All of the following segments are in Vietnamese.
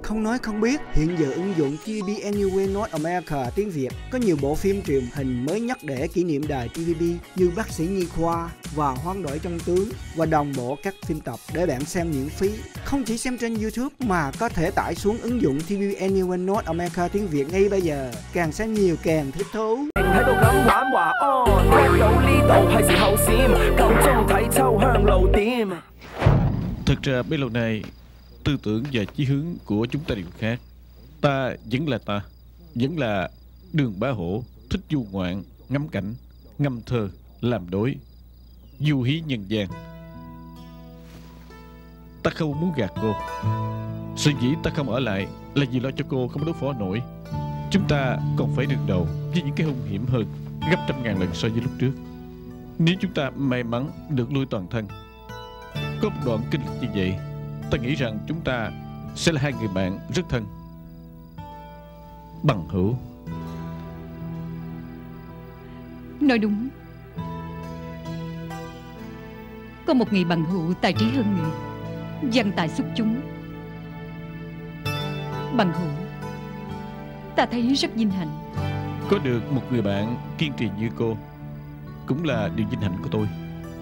Không nói không biết, hiện giờ ứng dụng TVB Anywhere North America tiếng Việt có nhiều bộ phim truyền hình mới nhất để kỷ niệm đài TVB như Bác sĩ Nhi Khoa và Hoán đổi trong tướng, và đồng bộ các phim tập để bạn xem miễn phí. Không chỉ xem trên YouTube mà có thể tải xuống ứng dụng TVB Anywhere North America tiếng Việt ngay bây giờ. Càng xem nhiều càng thích thú. Thực ra bấy lâu nay, tư tưởng và chí hướng của chúng ta đều khác. Ta vẫn là ta, vẫn là Đường Bá Hổ, thích du ngoạn, ngắm cảnh, ngâm thơ, làm đối, du hí nhân gian. Ta không muốn gạt cô. Sở dĩ ta không ở lại là vì lo cho cô không đối phó nổi. Chúng ta còn phải đương đầu với những cái hung hiểm hơn gấp trăm ngàn lần so với lúc trước. Nếu chúng ta may mắn được lui toàn thân, có một đoạn kinh lịch như vậy, ta nghĩ rằng chúng ta sẽ là hai người bạn rất thân, bằng hữu. Nói đúng. Có một người bằng hữu tài trí hơn người, văn tài xuất chúng. Bằng hữu, ta thấy rất vinh hạnh. Có được một người bạn kiên trì như cô cũng là điều vinh hạnh của tôi.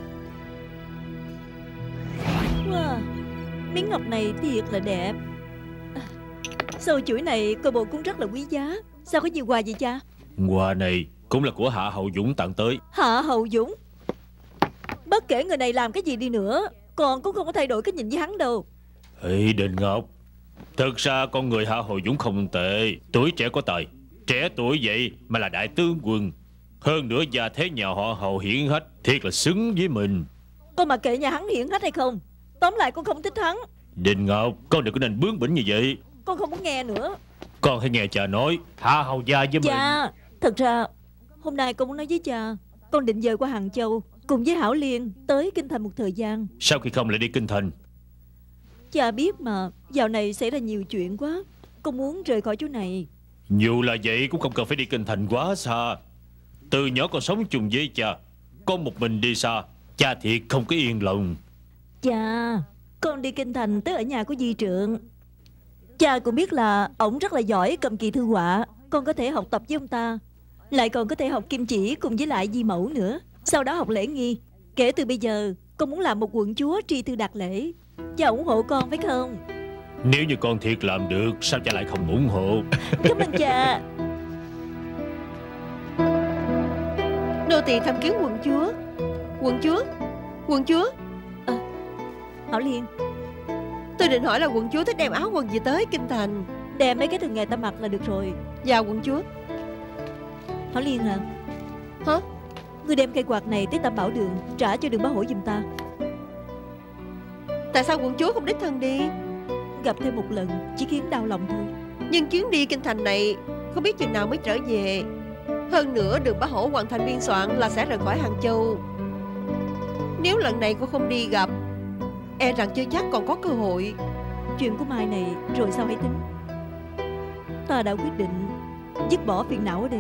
Wow, miếng ngọc này thiệt là đẹp. Sâu chuỗi này coi bộ cũng rất là quý giá. Sao có nhiều quà vậy cha? Quà này cũng là của Hạ Hậu Dũng tặng tới. Hạ Hậu Dũng? Bất kể người này làm cái gì đi nữa, con cũng không có thay đổi cái nhìn với hắn đâu. Ê Đình Ngọc, thật ra con người Hạ Hậu Dũng không tệ, tuổi trẻ có tài. Trẻ tuổi vậy mà là đại tướng quân, hơn nữa gia thế nhà họ Hậu hiển hách, thiệt là xứng với mình. Con mặc kệ nhà hắn hiển hách hay không, tóm lại con không thích hắn. Đình Ngọc, con đừng có nên bướng bỉnh như vậy. Con không muốn nghe nữa. Con hãy nghe cha nói, Hạ Hậu gia với mình. Cha, thật ra hôm nay con muốn nói với cha, con định dời qua Hàng Châu cùng với Hảo Liên tới Kinh Thành một thời gian. Sao khi không lại đi Kinh Thành? Cha biết mà, dạo này xảy ra nhiều chuyện quá, con muốn rời khỏi chỗ này. Dù là vậy cũng không cần phải đi Kinh Thành quá xa. Từ nhỏ con sống chung với cha, con một mình đi xa, cha thiệt không có yên lòng. Cha, con đi Kinh Thành tới ở nhà của Di Trượng. Cha cũng biết là ổng rất là giỏi cầm kỳ thư họa, con có thể học tập với ông ta. Lại còn có thể học kim chỉ cùng với lại Di Mẫu nữa. Sau đó học lễ nghi. Kể từ bây giờ con muốn làm một quận chúa tri thư đạt lễ. Cha ủng hộ con phải không? Nếu như con thiệt làm được, sao cha lại không ủng hộ? Cảm ơn cha. Nô tỳ tham kiến quận chúa. Quận chúa, quận chúa. Hảo Liên, Tôi định hỏi là quận chúa thích đem áo quần gì tới Kinh Thành. đem mấy cái thường ngày ta mặc là được rồi. Dạ quận chúa. Hảo Liên à. Hả? Ngươi đem cây quạt này tới Tam Bảo Đường, trả cho Đường Bá Hổ giùm ta. Tại sao quận chúa không đích thân đi? Gặp thêm một lần chỉ khiến đau lòng thôi. Nhưng chuyến đi Kinh Thành này không biết chừng nào mới trở về. Hơn nữa Đường Bá Hổ hoàn thành biên soạn là sẽ rời khỏi Hàng Châu. Nếu lần này cô không đi gặp, e rằng chưa chắc còn có cơ hội. Chuyện của Mai này rồi sao hãy tính. Ta đã quyết định dứt bỏ phiền não ở đây.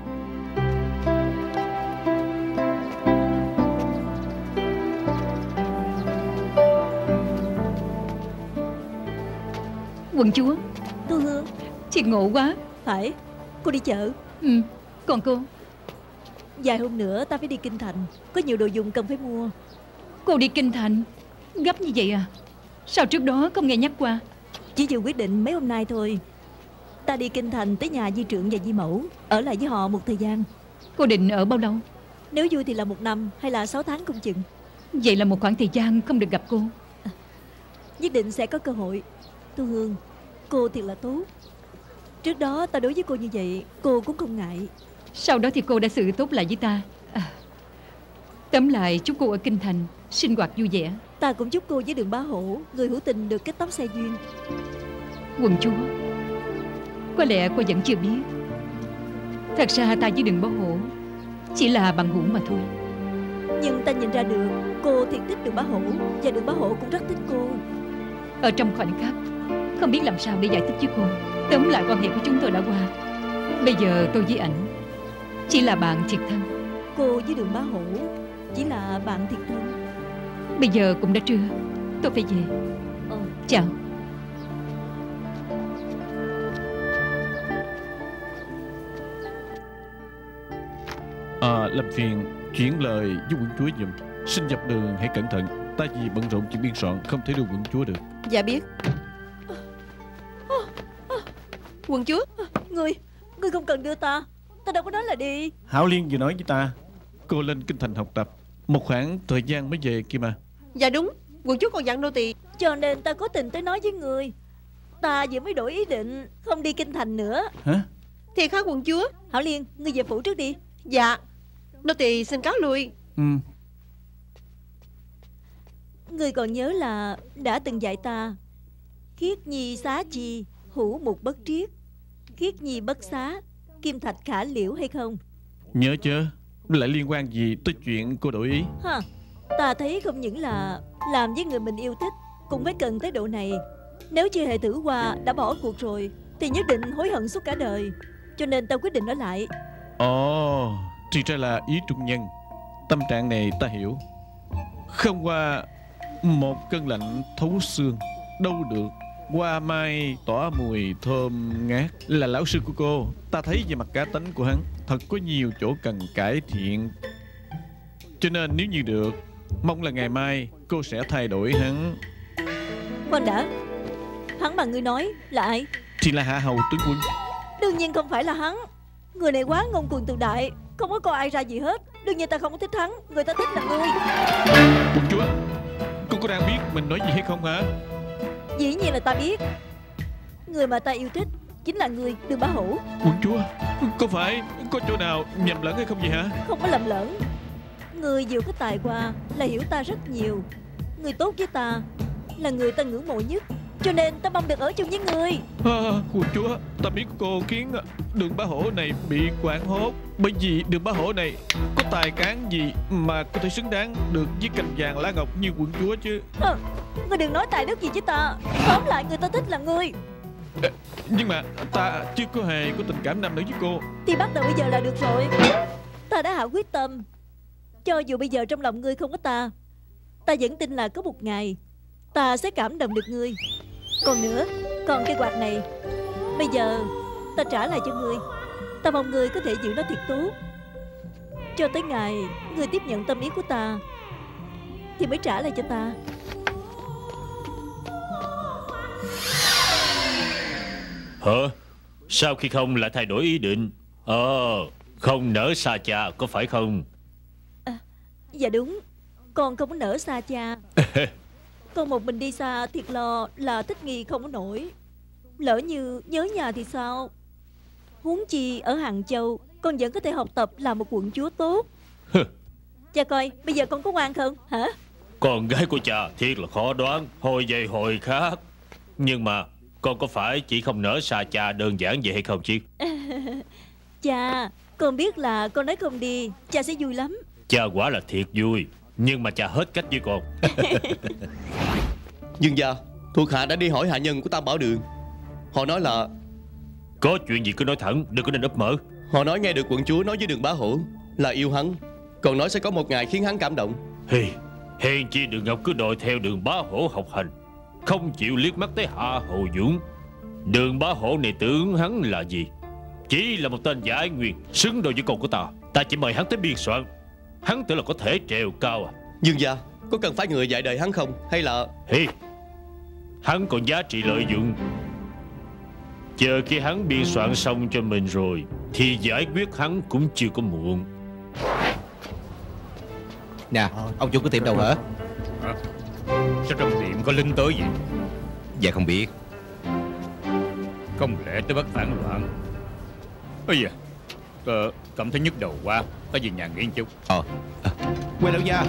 Quận chúa, Thu Hương. chị ngộ quá. Phải, cô đi chợ. Còn cô? Vài hôm nữa ta phải đi Kinh Thành, có nhiều đồ dùng cần phải mua. Cô đi Kinh Thành gấp như vậy à? Sao trước đó không nghe nhắc qua? Chỉ vừa quyết định mấy hôm nay thôi. Ta đi Kinh Thành tới nhà Di Trượng và Di Mẫu, ở lại với họ một thời gian. Cô định ở bao lâu? Nếu vui thì là 1 năm hay là 6 tháng không chừng. Vậy là một khoảng thời gian không được gặp cô. Nhất định sẽ có cơ hội. Thu Hương, cô thiệt là tốt. Trước đó ta đối với cô như vậy, cô cũng không ngại. Sau đó thì cô đã xử tốt lại với ta. Tóm lại chúc cô ở Kinh Thành sinh hoạt vui vẻ. Ta cũng chúc cô với Đường Bá Hổ, người hữu tình, được kết tóc xe duyên. Quận chúa, có lẽ cô vẫn chưa biết, thật ra ta với Đường Bá Hổ chỉ là bằng hữu mà thôi. Nhưng ta nhìn ra được cô thiệt thích Đường Bá Hổ, và Đường Bá Hổ cũng rất thích cô. Ở trong khoảnh khắc không biết làm sao để giải thích với cô. Tóm lại quan hệ của chúng tôi đã qua. Bây giờ tôi với ảnh chỉ là bạn thiệt thân. Cô với Đường Bá Hổ chỉ là bạn thiệt thân. Bây giờ cũng đã trưa, tôi phải về. Chào. Làm phiền chuyển lời với quận chúa giùm. Xin dọc đường hãy cẩn thận. Ta vì bận rộn chuyện biên soạn không thể đưa quận chúa được. Dạ biết. Quận chúa, Ngươi không cần đưa ta. Ta đâu có nói là đi. Hảo Liên vừa nói với ta cô lên kinh thành học tập, một khoảng thời gian mới về kia mà. dạ đúng. Quận chúa còn dặn nô tỳ. Cho nên ta cố tình tới nói với ngươi. Ta vừa mới đổi ý định không đi kinh thành nữa. Hả? Thiệt hả quận chúa? Hảo Liên, ngươi về phủ trước đi. Dạ. Nô tỳ xin cáo lui. Ngươi còn nhớ là đã từng dạy ta khiết nhi xá chi, hữu mục bất triết, khiết nhi bất xá, kim thạch khả liễu hay không? Nhớ chưa? Lại liên quan gì tới chuyện cô đổi ý? Ha, ta thấy không những là làm với người mình yêu thích cũng phải cần tới độ này. Nếu chưa hề thử qua đã bỏ cuộc rồi thì nhất định hối hận suốt cả đời. Cho nên ta quyết định ở lại. Ồ, thì ra là ý trung nhân. Tâm trạng này ta hiểu. Không qua một cơn lạnh thấu xương, đâu được hoa mai tỏa mùi thơm ngát. Là lão sư của cô, ta thấy về mặt cá tánh của hắn thật có nhiều chỗ cần cải thiện. Cho nên nếu như được, mong là ngày mai cô sẽ thay đổi hắn. Khoan đã, hắn mà ngươi nói là ai? Thì là Hạ Hầu tướng quân. Đương nhiên không phải là hắn. Người này quá ngông cuồng tự đại, không có coi ai ra gì hết. Đương nhiên ta không có thích hắn. Người ta thích là ngươi. Quận chúa, cô có đang biết mình nói gì hay không hả? Dĩ nhiên là ta biết. Người mà ta yêu thích chính là người, Đường Bá Hữu. Quận chúa, có phải có chỗ nào nhầm lẫn hay không vậy hả? Không có lầm lẫn. Người vừa có tài qua là hiểu ta rất nhiều. Người tốt với ta là người ta ngưỡng mộ nhất. Cho nên ta mong được ở chung với người. Quận chúa, ta biết cô khiến Đường Bá Hổ này bị quảng hốt. Bởi vì Đường Bá Hổ này có tài cán gì mà có thể xứng đáng được với cành vàng lá ngọc như quận chúa chứ. Ngươi đừng nói tài đức gì với ta. Tóm lại người ta thích là ngươi. Nhưng mà ta chưa có hề có tình cảm nam nữ với cô. Thì bắt đầu bây giờ là được rồi. Ta đã hạ quyết tâm. Cho dù bây giờ trong lòng ngươi không có ta, ta vẫn tin là có một ngày ta sẽ cảm động được ngươi. Còn nữa, còn cây quạt này bây giờ ta trả lại cho ngươi. Ta mong ngươi có thể giữ nó thiệt tốt, cho tới ngày ngươi tiếp nhận tâm ý của ta thì mới trả lại cho ta. Hả? Sao khi không lại thay đổi ý định? Không nỡ xa cha có phải không? Dạ đúng. Con không có nỡ xa cha. Con một mình đi xa thiệt lo là thích nghi không có nổi. Lỡ như nhớ nhà thì sao? Huống chi ở Hàng Châu con vẫn có thể học tập làm một quận chúa tốt. Cha coi bây giờ con có ngoan không hả? Con gái của cha thiệt là khó đoán, hồi vậy hồi khác. Nhưng mà con có phải chỉ không nỡ xa cha đơn giản vậy hay không chứ? Cha, con biết là con nói không đi cha sẽ vui lắm. Cha quả là thiệt vui, nhưng mà cha hết cách với con. Dương gia, thuộc hạ đã đi hỏi hạ nhân của Tam Bảo Đường. Họ nói là có chuyện gì cứ nói thẳng, đừng có nên ấp mở. Họ nói nghe được quận chúa nói với Đường Bá Hổ là yêu hắn, còn nói sẽ có một ngày khiến hắn cảm động. Hèn chi Đường Ngọc cứ đòi theo Đường Bá Hổ học hành, không chịu liếc mắt tới Hạ Hầu Dũng. Đường Bá Hổ này tưởng hắn là gì? Chỉ là một tên giải nguyên, xứng đôi với con của ta. Ta chỉ mời hắn tới biên soạn, hắn tưởng là có thể trèo cao à? Dương gia, có cần phải người dạy đời hắn không? Hay là hắn còn giá trị lợi dụng. Chờ khi hắn biên soạn xong cho mình rồi thì giải quyết hắn cũng chưa có muộn. Nè, ông chủ của tiệm đâu hả? Sao trong tiệm có lính tới vậy? Dạ không biết. Không lẽ tới bắt phản loạn? Ây da, cảm thấy nhức đầu quá, ta về nhà nghỉ một chút. Quê lão gia.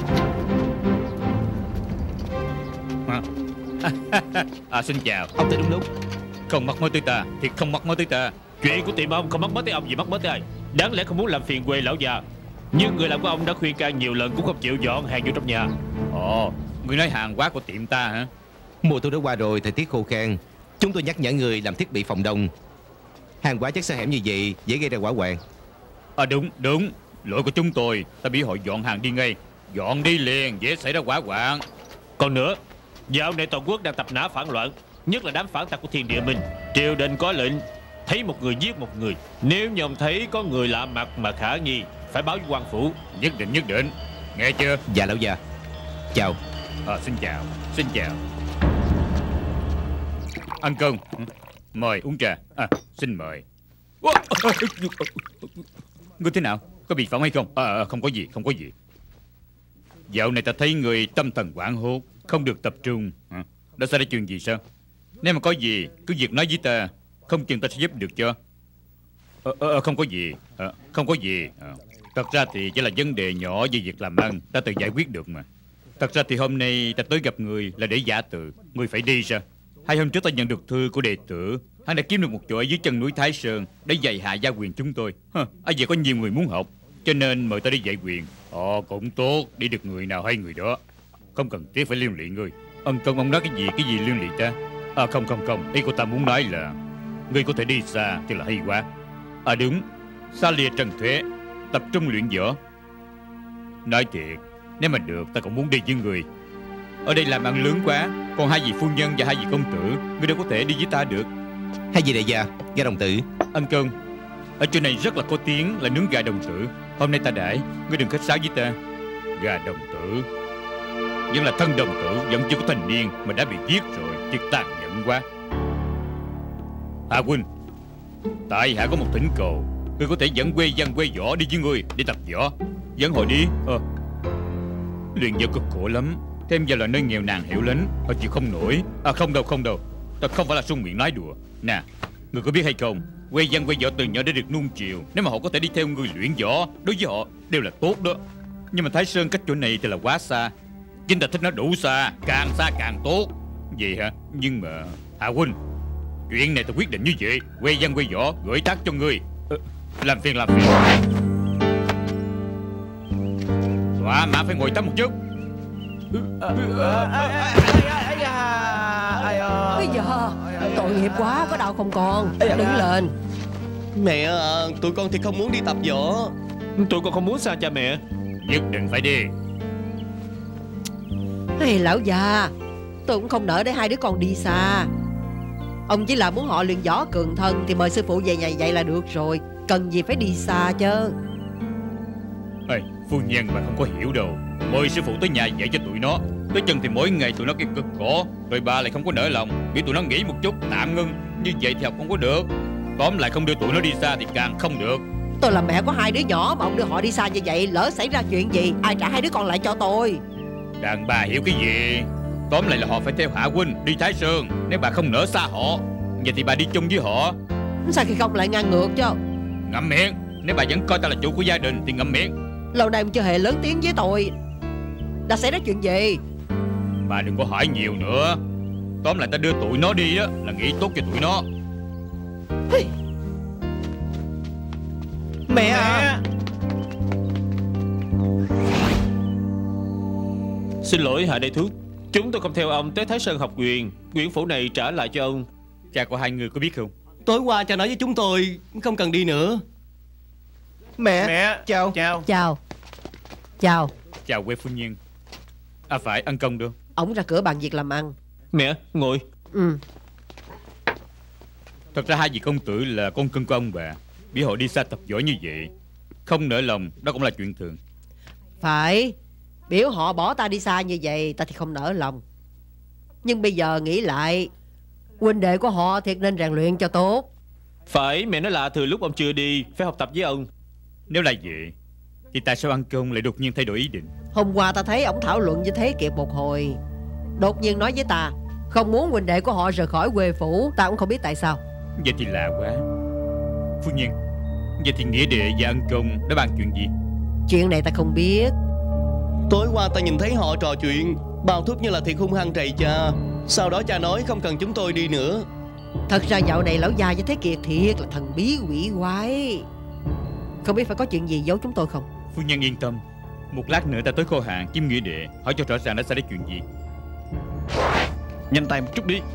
Xin chào. Ông tới đúng lúc. Không mắc mớ tới ta thì không mắc mớ tới ta. Chuyện của tiệm ông không mắc mớ tới ông gì mắc mớ tới ai? Đáng lẽ không muốn làm phiền quê lão già, nhưng người làm của ông đã khuyên can nhiều lần cũng không chịu dọn hàng vô trong nhà. Người nói hàng hóa của tiệm ta hả? Mùa thu đã qua rồi, thời tiết khô khan. Chúng tôi nhắc nhở người làm thiết bị phòng đông. Hàng hóa chất xa hẻm như vậy dễ gây ra hỏa hoạn. Đúng. Lỗi của chúng tôi. Ta bị họ dọn hàng đi ngay. Dọn đi liền, dễ xảy ra hỏa hoạn. Còn nữa, dạo này toàn quốc đang tập nã phản loạn, nhất là đám phản tặc của Thiên Địa Minh. Triều đình có lệnh thấy một người giết một người. Nếu như ông thấy có người lạ mặt mà khả nghi, phải báo với quan phủ. Nhất định. Nghe chưa? Dạ lão già. Chào. Xin chào. Ăn cơm. Mời uống trà. Xin mời. Ngươi thế nào? Có bị phỏng hay không? Không có gì. Dạo này ta thấy người tâm thần hoảng hốt, không được tập trung. Đã xảy ra chuyện gì sao? Nếu mà có gì cứ việc nói với ta, không chừng ta sẽ giúp được cho. Không có gì. Thật ra thì chỉ là vấn đề nhỏ về việc làm ăn, ta tự giải quyết được mà. Thật ra thì hôm nay ta tới gặp người là để giả từ. Người phải đi sao? 2 hôm trước ta nhận được thư của đệ tử. Hắn đã kiếm được một chỗ ở dưới chân núi Thái Sơn để dạy hạ gia quyền chúng tôi. Ở vậy có nhiều người muốn học, cho nên mời ta đi dạy quyền. Cũng tốt, đi được người nào hay người đó. Không cần thiết phải liên lụy ngươi. Ân công ông nói cái gì liên lụy ta? Không. Ý của ta muốn nói là ngươi có thể đi xa thì là hay quá. Đúng, xa lìa trần thế, tập trung luyện võ. Nói thiệt, nếu mà được ta cũng muốn đi với người. Ở đây làm ăn lớn quá, còn 2 vị phu nhân và 2 vị công tử, ngươi đâu có thể đi với ta được. 2 vị đại gia, gà đồng tử. Ân công, ở chỗ này rất là có tiếng là nướng gà đồng tử. Hôm nay ta đãi, ngươi đừng khách sáo với ta. Gà đồng tử vẫn là thân đồng tử, vẫn chưa có thành niên mà đã bị giết rồi, thiệt tàn nhẫn quá. Hạ huynh, tại hạ có một thỉnh cầu. Ngươi có thể dẫn quê văn quê võ đi với ngươi để tập võ. Dẫn họ đi. Luyện võ cực khổ lắm, thêm vào là nơi nghèo nàn hẻo lánh, họ chịu không nổi. Không đâu, ta không phải là sung miệng nói đùa. Nè, ngươi có biết hay không, quê văn quê võ từ nhỏ đã được nuông chiều. Nếu mà họ có thể đi theo ngươi luyện võ, đối với họ đều là tốt đó. Nhưng mà Thái Sơn cách chỗ này thì là quá xa. Chính ta thích nó đủ xa càng tốt. Vậy hả? Nhưng mà Hạ huynh, chuyện này ta quyết định như vậy. Quê văn quê võ gửi tác cho ngươi. Làm phiền. Tọa mà phải ngồi tắm một chút. Bây giờ tội nghiệp quá, có đau không con? Đứng lên. Mẹ à, tụi con thì không muốn đi tập võ. Tụi con không muốn sao cha mẹ? Nhất định phải đi. Hey, lão già, tôi cũng không nỡ để 2 đứa con đi xa. Ông chỉ là muốn họ luyện võ cường thân thì mời sư phụ về nhà dạy là được rồi. Cần gì phải đi xa chứ. Phu nhân mà không có hiểu đâu. Mời sư phụ tới nhà dạy cho tụi nó. Tới chân thì mỗi ngày tụi nó cái cực khổ, rồi bà lại không có nỡ lòng, bị tụi nó nghỉ một chút tạm ngưng. Như vậy thì học không có được. Tóm lại không đưa tụi nó đi xa thì càng không được. Tôi là mẹ có 2 đứa nhỏ mà ông đưa họ đi xa như vậy, lỡ xảy ra chuyện gì ai trả 2 đứa con lại cho tôi? Đàn bà hiểu cái gì? Tóm lại là họ phải theo Hạ huynh đi Thái Sơn. Nếu bà không nỡ xa họ, vậy thì bà đi chung với họ. Sao khi không lại ngang ngược chứ? Ngậm miệng. Nếu bà vẫn coi ta là chủ của gia đình thì ngậm miệng. Lâu nay ông chưa hề lớn tiếng với tôi. Đã xảy ra chuyện gì? Bà đừng có hỏi nhiều nữa. Tóm lại ta đưa tụi nó đi á là nghĩ tốt cho tụi nó. Mẹ à. Xin lỗi Hạ Đại Thúc, chúng tôi không theo ông tới Thái Sơn học quyền. Quyển phủ này trả lại cho ông. Cha của 2 người có biết không? Tối qua cha nói với chúng tôi không cần đi nữa. Mẹ. Chào. Chào quê phu nhân. Phải ăn công được. Ổng ra cửa bàn việc làm ăn. Mẹ, ngồi. Thật ra 2 vị công tử là con cưng của ông bà. Bị họ đi xa tập võ như vậy, không nỡ lòng, đó cũng là chuyện thường. Phải. Biểu họ bỏ ta đi xa như vậy, ta thì không nỡ lòng. Nhưng bây giờ nghĩ lại, huynh đệ của họ thiệt nên rèn luyện cho tốt. Phải, mẹ nói là từ lúc ông chưa đi phải học tập với ông. Nếu là vậy thì tại sao ăn công lại đột nhiên thay đổi ý định? Hôm qua ta thấy ổng thảo luận với Thế Kiệt một hồi, đột nhiên nói với ta không muốn huynh đệ của họ rời khỏi quê phủ. Ta cũng không biết tại sao. Vậy thì lạ quá. Phu nhân, vậy thì nghĩa đệ và ân công đã bàn chuyện gì? Chuyện này ta không biết. Tối qua ta nhìn thấy họ trò chuyện, bao thúc như là thiệt hung hăng trầy cha. Sau đó cha nói không cần chúng tôi đi nữa. Thật ra dạo này lão già với Thế Kiệt thiệt là thần bí quỷ quái. Không biết phải có chuyện gì giấu chúng tôi không? Phu nhân yên tâm, một lát nữa ta tới kho hàng kiếm nghĩa đệ, hỏi cho rõ ràng đã xảy ra chuyện gì. Nhanh tay một chút đi.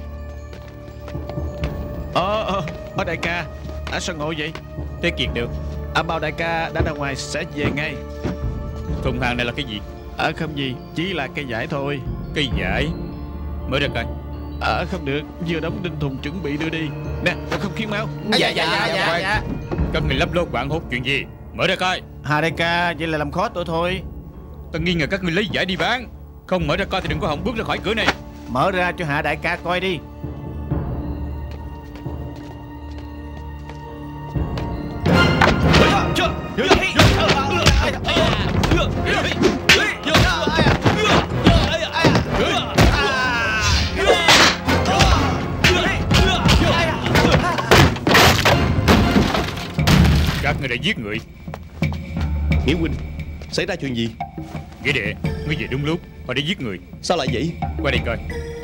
Đại ca, sao ngồi vậy? Thế Kiệt được. Bao đại ca đã ra ngoài sẽ về ngay. Thùng hàng này là cái gì? Không gì, chỉ là cây vải thôi. Cây vải? Mở ra coi. Không được, vừa đóng đinh thùng chuẩn bị đưa đi. Nè, không khiến máu. Dạ. Các người lấp lô quảng hốt chuyện gì? Mở ra coi. Hà đại ca, vậy là làm khó tôi thôi. Tôi nghi ngờ các ngươi lấy giải đi bán. Không mở ra coi thì đừng có hòng bước ra khỏi cửa này. Mở ra cho Hạ đại ca coi đi. Các người đã giết người. Nghĩa huynh, xảy ra chuyện gì? Nghĩa đệ, ngươi về đúng lúc. Họ đã giết người. Sao lại vậy? Qua đây coi.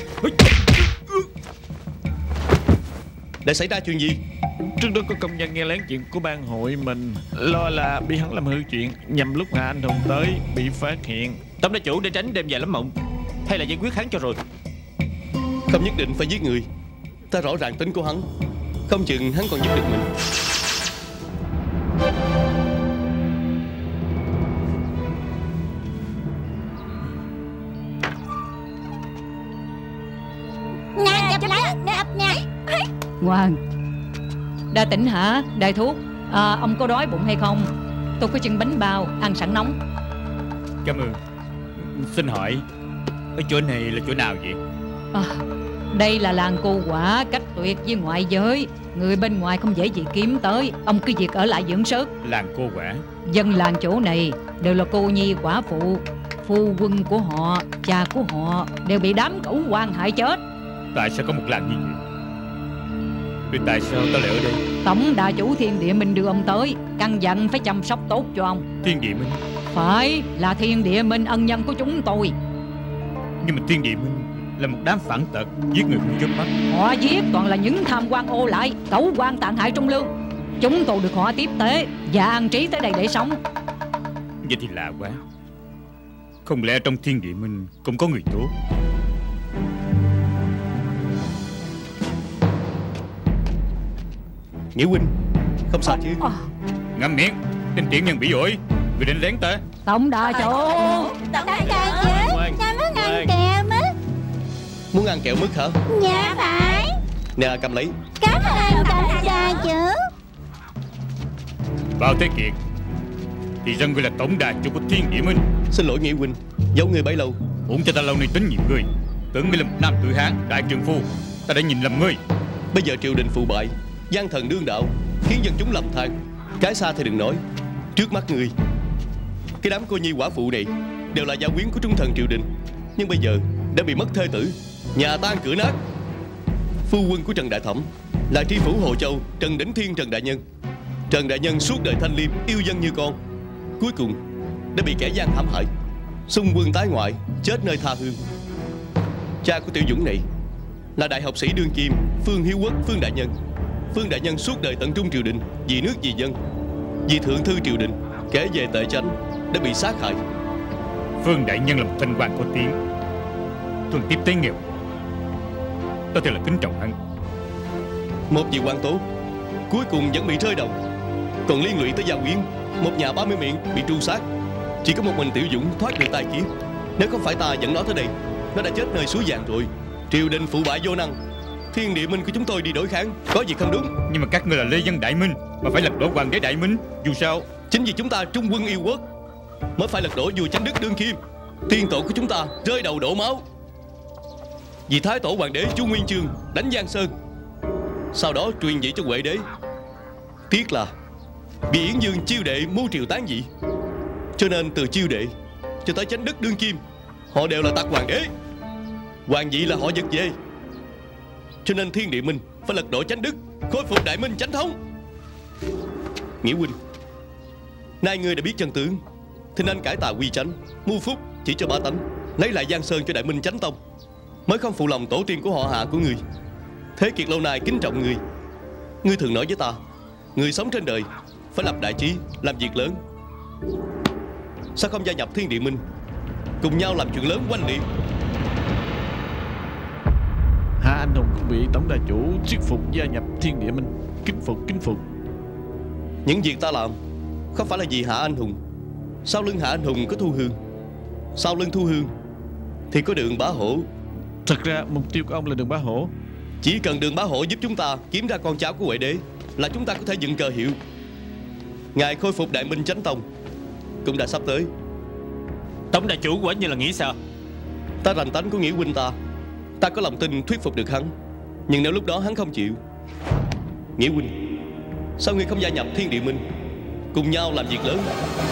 Đã xảy ra chuyện gì? Trước đó có công nhân nghe lén chuyện của ban hội mình, lo là bị hắn làm hư chuyện, nhằm lúc Hạ Anh Hùng tới bị phát hiện. Tổng đại chủ để tránh đêm dài lắm mộng, hay là giải quyết hắn cho rồi? Không nhất định phải giết người. Ta rõ ràng tính của hắn, không chừng hắn còn giúp được mình. Ngoan. Đã tỉnh hả đại thuốc? Ông có đói bụng hay không? Tôi có chừng bánh bao ăn sẵn nóng. Cảm ơn. Xin hỏi ở chỗ này là chỗ nào vậy? Đây là làng cô quả, cách tuyệt với ngoại giới. Người bên ngoài không dễ gì kiếm tới. Ông cứ việc ở lại dưỡng sức. Làng cô quả? Dân làng chỗ này đều là cô nhi quả phụ. Phu quân của họ, cha của họ đều bị đám cẩu quan hại chết. Tại sao có một làng như vậy? Vì tại sao ta lại ở đây? Tổng đà chủ Thiên Địa Minh đưa ông tới, căn dặn phải chăm sóc tốt cho ông. Thiên Địa Minh? Phải, là Thiên Địa Minh ân nhân của chúng tôi. Nhưng mà Thiên Địa Minh là một đám phản tật, giết người không chớp mắt. Họ giết toàn là những tham quan ô lại, cẩu quan tàn hại trung lương. Chúng tôi được họ tiếp tế và an trí tới đây để sống. Vậy thì lạ quá. Không lẽ trong Thiên Địa Minh cũng có người tốt? Nghĩa huynh, không sao chứ? Ngậm miệng, tên tiện nhân bị ổi. Người định lén ta. Tổng đà chủ. Tổng đà chủ, ta muốn ăn kẹo mứt. Muốn ăn kẹo mứt hả? Dạ phải. Nè, cầm lấy. Cảm ơn tổng đà chủ. Bao Thế Kiệt, thì dân người là tổng đà chủ của Thiên Địa Minh. Xin lỗi Nghĩa huynh, giấu người bấy lâu. Uổng cho ta lâu nay tín nhiệm ngươi, tưởng ngươi là một nam tử hán đại trượng phu. Ta đã nhìn lầm ngươi. Bây giờ triều đình phụ bại, gian thần đương đạo, khiến dân chúng lầm than. Cái xa thì đừng nói, trước mắt ngươi, cái đám cô nhi quả phụ này đều là gia quyến của trung thần triều đình, nhưng bây giờ đã bị mất thê tử, nhà tan cửa nát. Phu quân của Trần Đại Thẩm là tri phủ Hồ Châu Trần Đỉnh Thiên Trần Đại Nhân. Trần Đại Nhân suốt đời thanh liêm, yêu dân như con, cuối cùng đã bị kẻ gian hãm hại, xung quân tái ngoại, chết nơi tha hương. Cha của Tiểu Dũng này là đại học sĩ đương kim Phương Hiếu Quốc Phương Đại Nhân. Phương Đại Nhân suốt đời tận trung triều đình, vì nước vì dân, vì thượng thư triều đình, kể về tệ chánh đã bị sát hại. Phương Đại Nhân là một thanh quan có tiếng, thuần tiếp tế nghèo. Có thể là kính trọng hắn. Một vị quan tố cuối cùng vẫn bị rơi đầu, còn liên lụy tới gia quyến, một nhà 30 miệng bị tru sát. Chỉ có một mình Tiểu Dũng thoát được tai kiếp. Nếu không phải ta dẫn nó tới đây, nó đã chết nơi suối vàng rồi. Triều đình phụ bại vô năng, Thiên Địa Minh của chúng tôi đi đối kháng, có gì không đúng. Nhưng mà các ngươi là lê dân Đại Minh, mà phải lật đổ hoàng đế Đại Minh. Dù sao, chính vì chúng ta trung quân yêu quốc mới phải lật đổ vua Chánh Đức đương kim. Tiên tổ của chúng ta rơi đầu đổ máu vì thái tổ hoàng đế Chu Nguyên Chương đánh Giang Sơn, sau đó truyền vị cho Huệ đế. Tiếc là bị Yến Dương chiêu đệ mưu triều tán dị, cho nên từ chiêu đệ cho tới Chánh Đức đương kim, họ đều là tặc hoàng đế. Hoàng vị là họ giật về, cho nên Thiên Địa Minh phải lật đổ Chánh Đức, khôi phục Đại Minh chánh thống. Nghĩa huynh, nay ngươi đã biết chân tướng, thì nên cải tà quy chánh, mưu phúc chỉ cho bá tánh, lấy lại Giang Sơn cho Đại Minh chánh tông, mới không phụ lòng tổ tiên của họ Hạ của ngươi. Thế Kiệt lâu nay kính trọng ngươi. Ngươi thường nói với ta, người sống trên đời phải lập đại chí, làm việc lớn. Sao không gia nhập Thiên Địa Minh, cùng nhau làm chuyện lớn oanh liệt? Hạ Anh Hùng cũng bị tổng đà chủ thuyết phục gia nhập Thiên Địa Minh. Kính phục, kính phục. Những việc ta làm không phải là vì Hạ Anh Hùng. Sau lưng Hạ Anh Hùng có Thu Hương, sau lưng Thu Hương thì có Đường Bá Hổ. Thật ra mục tiêu của ông là Đường Bá Hổ. Chỉ cần Đường Bá Hổ giúp chúng ta kiếm ra con cháu của Huệ đế là chúng ta có thể dựng cờ hiệu. Ngài khôi phục Đại Minh chánh tông, cũng đã sắp tới. Tổng đại chủ quả như là nghĩ sao? Ta rành tánh của Nghĩa huynh ta. Ta có lòng tin thuyết phục được hắn. Nhưng nếu lúc đó hắn không chịu, Nghĩa huynh, sao ngươi không gia nhập Thiên Địa Minh, cùng nhau làm việc lớn?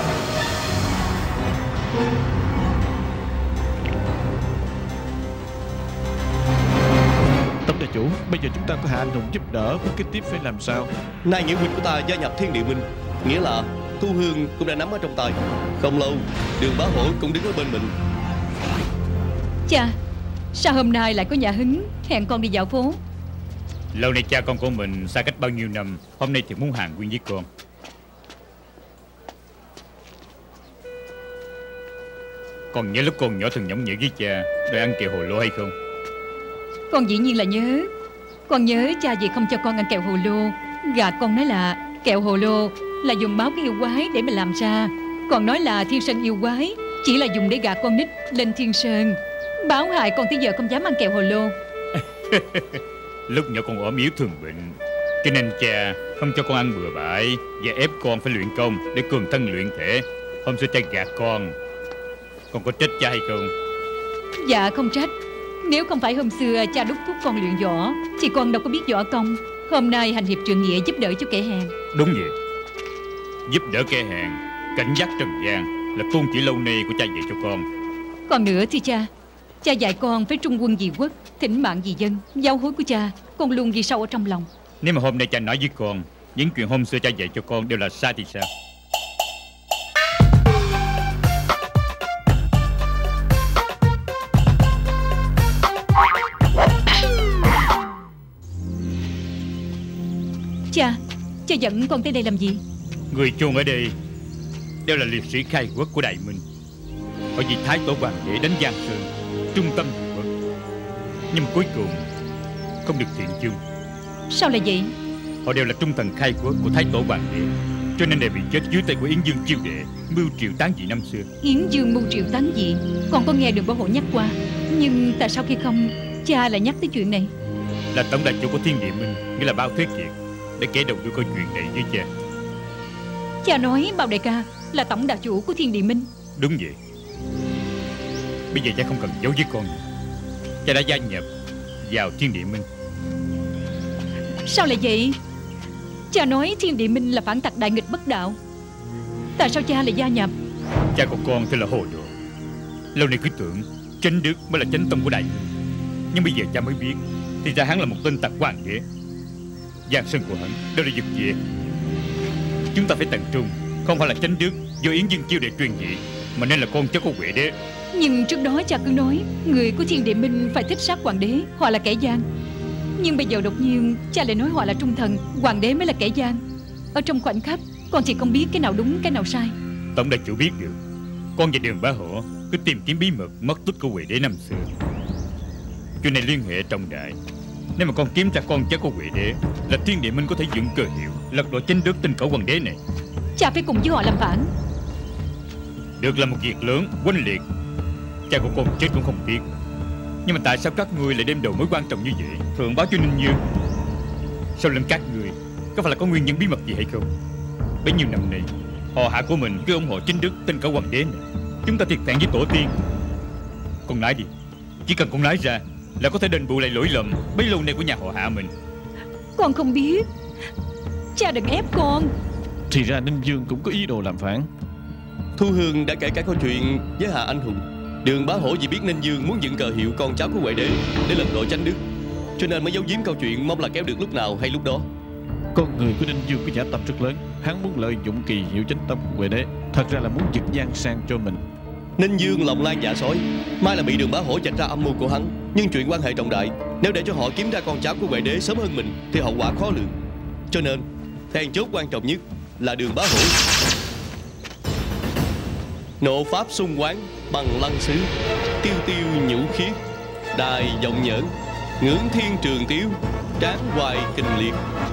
Tổng đại chủ, bây giờ chúng ta có Hạ Anh Hùng giúp đỡ, bước kế tiếp phải làm sao? Nay Nghĩa huynh của ta gia nhập Thiên Địa Minh, nghĩa là Thu Hương cũng đã nắm ở trong tay. Không lâu Đường Bá Hổ cũng đứng ở bên mình. Cha, sao hôm nay lại có nhà hứng hẹn con đi dạo phố? Lâu nay cha con của mình xa cách bao nhiêu năm, hôm nay thì muốn hàn huyên với con. Con nhớ lúc con nhỏ thường nhõng nhẽo với cha đòi ăn kẹo hồ lô hay không? Con dĩ nhiên là nhớ. Con nhớ cha vì không cho con ăn kẹo hồ lô, gạt con nói là kẹo hồ lô là dùng báo cái yêu quái để mà làm ra. Còn nói là thiên sơn yêu quái chỉ là dùng để gạt con nít lên thiên sơn, báo hại con tới giờ không dám ăn kẹo hồ lô. Lúc nhỏ con ốm yếu thường bệnh, cho nên cha không cho con ăn bừa bãi và ép con phải luyện công để cường thân luyện thể. Hôm sau cha gạt con có trách cha hay không? Dạ không trách. Nếu không phải hôm xưa cha đốc thúc con luyện võ thì con đâu có biết võ công. Hôm nay hành hiệp trượng nghĩa giúp đỡ cho kẻ hèn. Đúng vậy, giúp đỡ kẻ hèn, cảnh giác trần gian là tôn chỉ lâu nay của cha dạy cho con. Còn nữa thì cha dạy con phải trung quân vì quốc, thỉnh mạng vì dân. Giáo huấn của cha con luôn ghi sâu ở trong lòng. Nếu mà hôm nay cha nói với con những chuyện hôm xưa cha dạy cho con đều là sai thì sao? Cha dẫn con tới đây làm gì? Người chôn ở đây đều là liệt sĩ khai quốc của Đại Minh. Họ vì Thái Tổ Hoàng đế đánh Giang Sơn, trung tâm quốc, nhưng mà cuối cùng không được thiện chương. Sao lại vậy? Họ đều là trung thần khai quốc của Thái Tổ Hoàng đế, cho nên đều bị chết dưới tay của Yến Dương Chiêu Đệ mưu triệu tán dị năm xưa. Yến Dương mưu triệu tán dị, con có nghe Đường Bá Hổ nhắc qua. Nhưng tại sao khi không cha lại nhắc tới chuyện này? Là tổng đại chủ của Thiên Địa Minh, nghĩa là Bao Thế Kiệt, để kể đầu đuôi câu chuyện này với cha. Cha nói Bao đại ca là tổng đại chủ của Thiên Địa Minh. Đúng vậy. Bây giờ cha không cần giấu với con nữa. Cha đã gia nhập vào Thiên Địa Minh. Sao lại vậy? Cha nói Thiên Địa Minh là phản tặc đại nghịch bất đạo. Tại sao cha lại gia nhập? Cha của con tên là Hồ Đồ. Lâu nay cứ tưởng Chánh Đức mới là chánh tông của Đại Minh, nhưng bây giờ cha mới biết thì ra hắn là một tên tặc hoàng đế. Giang sơn của hắn đều là vực về. Chúng ta phải tận trung, không phải là Chánh Đức do Yến Dương Chiêu Đệ truyền dị, mà nên là con cháu của Huệ Đế. Nhưng trước đó cha cứ nói người của Thiên Địa Minh phải thích sát hoàng đế, họ là kẻ gian. Nhưng bây giờ đột nhiên cha lại nói họ là trung thần, hoàng đế mới là kẻ gian. Ở trong khoảnh khắc con chỉ không biết cái nào đúng cái nào sai. Tổng đại chủ biết được, con và Đường Bá Hổ cứ tìm kiếm bí mật mất tích của Huệ Đế năm xưa. Chuyện này liên hệ trọng đại. Nếu mà con kiếm ra con cháu của Huệ Đế, là Thiên Địa Minh có thể dựng cờ hiệu lật đổ Chánh Đức tinh cẩu hoàng đế này. Cha phải cùng với họ làm phản. Được là một việc lớn, oanh liệt. Cha của con chết cũng không tiếc. Nhưng mà tại sao các ngươi lại đem đầu mối quan trọng như vậy thường báo cho Ninh Dương? Sau lưng các ngươi có phải là có nguyên nhân bí mật gì hay không? Bấy nhiêu năm nay họ hạ của mình cứ ủng hộ Chánh Đức tinh cẩu hoàng đế này. Chúng ta thiệt thẹn với tổ tiên. Con nói đi, chỉ cần con nói ra là có thể đền bù lại lỗi lầm bấy lâu nay của nhà họ Hạ mình. Con không biết. Cha đừng ép con. Thì ra Ninh Dương cũng có ý đồ làm phản. Thu Hương đã kể cả câu chuyện với Hạ Anh Hùng. Đường Bá Hổ vì biết Ninh Dương muốn dựng cờ hiệu con cháu của Huệ Đế để lật đổ Chánh Đức, cho nên mới giấu giếm câu chuyện, mong là kéo được lúc nào hay lúc đó. Con người của Ninh Dương có giả tâm rất lớn. Hắn muốn lợi dụng kỳ hiệu chánh tâm của Huệ Đế, thật ra là muốn giật giang sang cho mình. Ninh Dương lòng lan dạ sói, mai là bị Đường Bá Hổ chạch ra âm mưu của hắn. Nhưng chuyện quan hệ trọng đại, nếu để cho họ kiếm ra con cháu của Huệ Đế sớm hơn mình thì hậu quả khó lường. Cho nên then chốt quan trọng nhất là Đường Bá Hổ. Nộ pháp xung quán bằng lăng xứ, tiêu tiêu nhũ khiết, đài vọng nhẫn, ngưỡng thiên trường tiếu, tráng hoài kình liệt.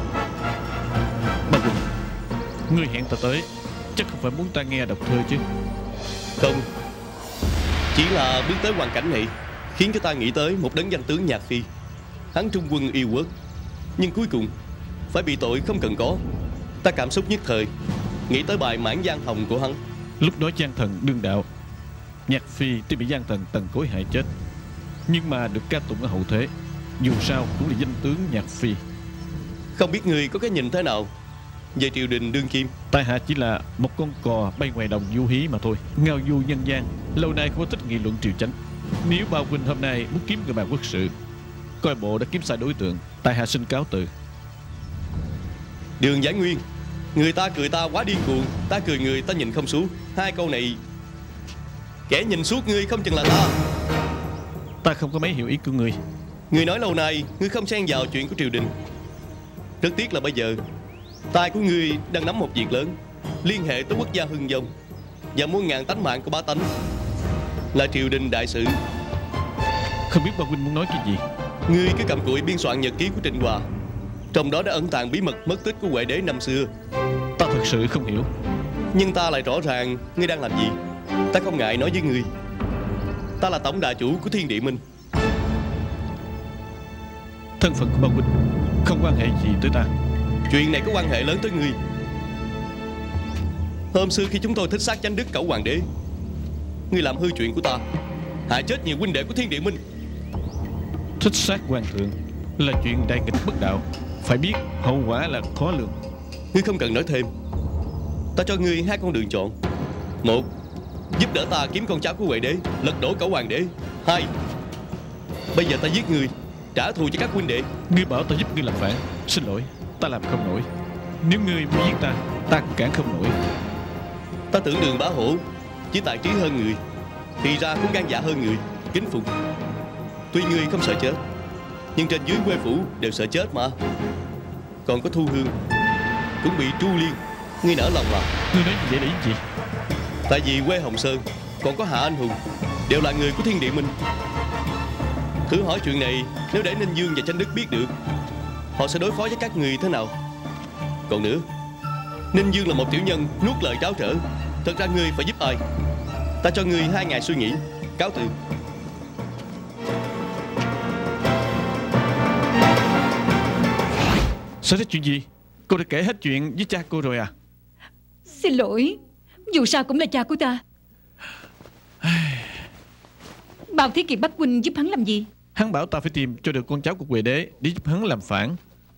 Bà Quỳnh, ngươi hẹn ta tới chắc không phải muốn ta nghe đọc thơ chứ? Không, chỉ là bước tới hoàn cảnh này khiến cho ta nghĩ tới một đấng danh tướng Nhạc Phi. Hắn trung quân yêu quốc, nhưng cuối cùng phải bị tội không cần có. Ta cảm xúc nhất thời nghĩ tới bài Mãn Giang Hồng của hắn. Lúc đó Giang Thần đương đạo, Nhạc Phi tuy bị Giang Thần Tần Cối hại chết, nhưng mà được ca tụng ở hậu thế. Dù sao cũng là danh tướng Nhạc Phi. Không biết ngươi có cái nhìn thế nào về triều đình đương kim? Tại hạ chỉ là một con cò bay ngoài đồng du hí mà thôi, ngao du nhân gian, lâu nay không có thích nghị luận triều chánh. Nếu Bao huynh hôm nay muốn kiếm người bàn quốc sự, coi bộ đã kiếm sai đối tượng. Tại hạ xin cáo từ. Đường Giải Nguyên, người ta cười ta quá điên cuồng, ta cười người ta nhìn không xuống. Hai câu này, kẻ nhìn suốt ngươi không chừng là ta. Ta không có mấy hiểu ý của ngươi. Ngươi nói lâu nay ngươi không xen vào chuyện của triều đình. Rất tiếc là bây giờ tay của ngươi đang nắm một việc lớn, liên hệ tới quốc gia hưng vong và muôn ngàn tánh mạng của bá tánh, là triều đình đại sự. Không biết Bao huynh muốn nói cái gì? Ngươi cứ cầm cụi biên soạn nhật ký của Trịnh Hòa, trong đó đã ẩn tàng bí mật mất tích của Huệ Đế năm xưa. Ta thật sự không hiểu. Nhưng ta lại rõ ràng ngươi đang làm gì. Ta không ngại nói với ngươi, ta là tổng đà chủ của Thiên Địa Minh. Thân phận của Bao huynh không quan hệ gì tới ta. Chuyện này có quan hệ lớn tới ngươi. Hôm xưa khi chúng tôi thích sát Chánh Đức Cẩu Hoàng Đế, ngươi làm hư chuyện của ta, hại chết nhiều huynh đệ của Thiên Địa Minh. Thích sát hoàng thượng là chuyện đại nghịch bất đạo, phải biết hậu quả là khó lường. Ngươi không cần nói thêm. Ta cho ngươi hai con đường chọn. Một, giúp đỡ ta kiếm con cháu của Huệ Đế, lật đổ Cẩu Hoàng Đế. Hai, bây giờ ta giết ngươi, trả thù cho các huynh đệ. Ngươi bảo ta giúp ngươi làm phản. Xin lỗi, ta làm không nổi. Nếu ngươi muốn giết ta, ta cũng cản không nổi. Ta tưởng Đường Bá Hổ chỉ tài trí hơn người, thì ra cũng gan dạ hơn người, kính phục. Tuy ngươi không sợ chết, nhưng trên dưới quê phủ đều sợ chết mà. Còn có Thu Hương cũng bị tru liên, ngươi nỡ lòng mà. Ngươi nói vậy để ý gì? Tại vì quê Hồng Sơn còn có Hạ Anh Hùng, đều là người của Thiên Địa Minh. Thử hỏi chuyện này nếu để Ninh Dương và Chánh Đức biết được, họ sẽ đối phó với các người thế nào? Còn nữa, Ninh Dương là một tiểu nhân nuốt lời tráo trở. Thật ra ngươi phải giúp ai? Ta cho ngươi 2 ngày suy nghĩ. Cáo từ. Xảy ra chuyện gì? Cô đã kể hết chuyện với cha cô rồi à? Xin lỗi, dù sao cũng là cha của ta. Bao Thế Kiệt bắt huynh giúp hắn làm gì? Hắn bảo ta phải tìm cho được con cháu của Huệ Đế để giúp hắn làm phản.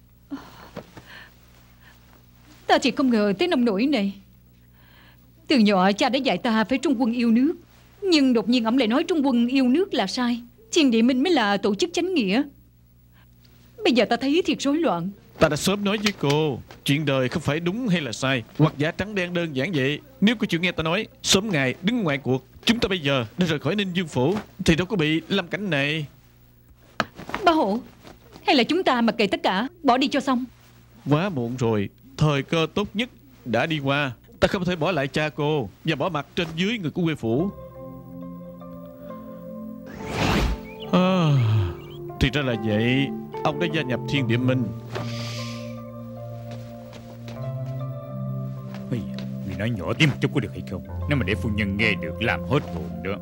Ta chỉ không ngờ tới nông nỗi này. Từ nhỏ cha đã dạy ta phải trung quân yêu nước, nhưng đột nhiên ông lại nói trung quân yêu nước là sai, Thiên Địa Minh mới là tổ chức chánh nghĩa. Bây giờ ta thấy thiệt rối loạn. Ta đã sớm nói với cô, chuyện đời không phải đúng hay là sai, hoặc giả trắng đen đơn giản vậy. Nếu cô chịu nghe ta nói, sớm ngày đứng ngoài cuộc, chúng ta bây giờ đã rời khỏi Ninh Dương Phủ, thì đâu có bị lâm cảnh này. Bá Hộ, hay là chúng ta mặc kệ tất cả, bỏ đi cho xong. Quá muộn rồi, thời cơ tốt nhất đã đi qua. Ta không thể bỏ lại cha cô và bỏ mặt trên dưới người của quê phủ. Thì ra là vậy. Ông đã gia nhập Thiên Địa Minh. Người nói nhỏ tiếng một chút có được hay không? Nếu mà để phu nhân nghe được làm hết hồn đó.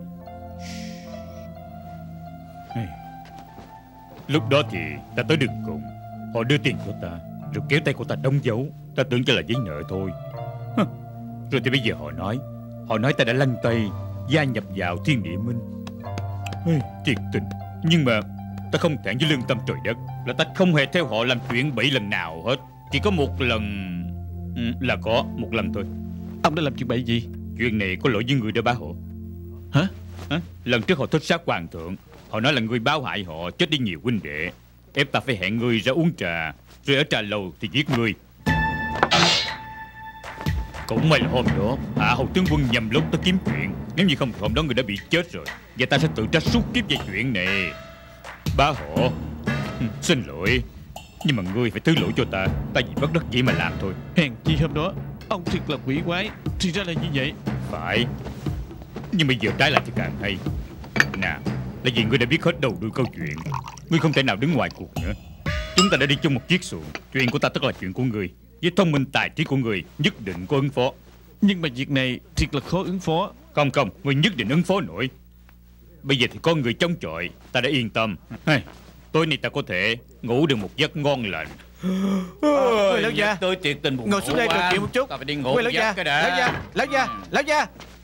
Lúc đó thì ta tới đường cùng, họ đưa tiền cho ta, rồi kéo tay của ta đóng dấu. Ta tưởng cho là giấy nợ thôi. Rồi thì bây giờ họ nói ta đã lăn tay gia nhập vào Thiên Địa Minh. Thiệt tình. Nhưng mà ta không cản với lương tâm trời đất, là ta không hề theo họ làm chuyện bậy lần nào hết. Chỉ có một lần, là có một lần thôi. Ông đã làm chuyện bậy gì? Chuyện này có lỗi với người đó, Bá Hộ. Hả? Lần trước họ thích sát hoàng thượng, họ nói là ngươi báo hại họ, chết đi nhiều huynh đệ, ép ta phải hẹn ngươi ra uống trà, rồi ở trà lầu thì giết ngươi. Cũng may là hôm đó Hạ Hầu tướng quân nhầm lúc tới kiếm chuyện. Nếu như không thì hôm đó người đã bị chết rồi, và ta sẽ tự trách suốt kiếp về chuyện này. Bá Hộ, xin lỗi, nhưng mà ngươi phải thứ lỗi cho ta. Ta vì bất đắc dĩ mà làm thôi. Hèn chi hôm đó ông thiệt là quỷ quái. Thì ra là như vậy. Phải. Nhưng bây giờ trái lại thì càng hay. Nào, là vì ngươi đã biết hết đầu đuôi câu chuyện. Ngươi không thể nào đứng ngoài cuộc nữa. Chúng ta đã đi chung một chiếc xuồng. Chuyện của ta tức là chuyện của ngươi. Với thông minh tài trí của ngươi nhất định có ứng phó. Nhưng mà việc này thiệt là khó ứng phó. Không, ngươi nhất định ứng phó nổi. Bây giờ thì có người chống chọi, ta đã yên tâm. Tối nay ta có thể ngủ được một giấc ngon lành. Lão gia, tôi tuyệt tình buồn ngồi xuống đây trò chuyện một chút. Ta phải đi ngủ một giấc cái đã. Lão gia.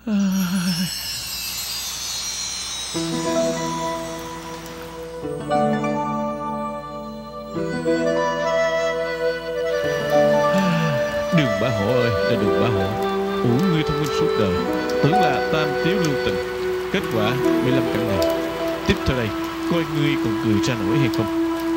Đường Bá Hộ ơi là Đường Bá Hộ, uổng ngươi thông minh suốt đời, tưởng là tam tiếu lưu tình, kết quả bị lâm cảnh này. Tiếp theo đây coi ngươi còn cười ra nổi hay không.